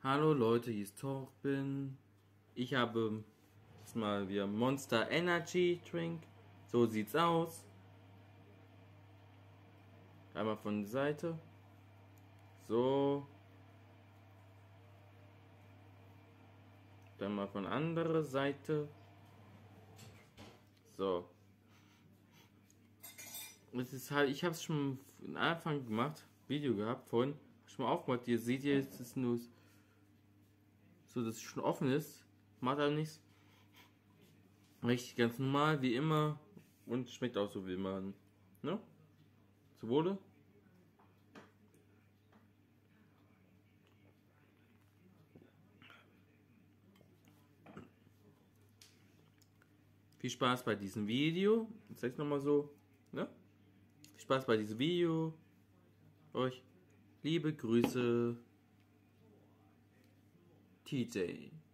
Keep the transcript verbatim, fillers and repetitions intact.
Hallo Leute, hier ist Torben. Ich habe jetzt mal wieder Monster Energy Drink. So sieht's aus. Einmal von der Seite. So. Dann mal von der anderen Seite. So. Das ist halt, ich habe es schon am Anfang gemacht, Video gehabt vorhin. Schon mal aufgemacht. Ihr seht hier, es ist nur so, dass es schon offen ist. Macht aber nichts. Richtig ganz normal, wie immer. Und schmeckt auch so wie immer. Ne? Zu Wohle. Viel Spaß bei diesem Video. Ich zeig's nochmal so. Ne? Viel Spaß bei diesem Video. Euch liebe Grüße. T J.